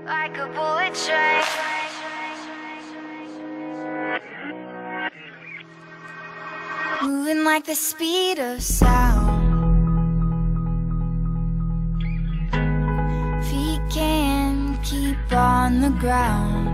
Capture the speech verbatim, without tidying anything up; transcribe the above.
like a bullet train. Moving like the speed of sound. Feet can't keep on the ground.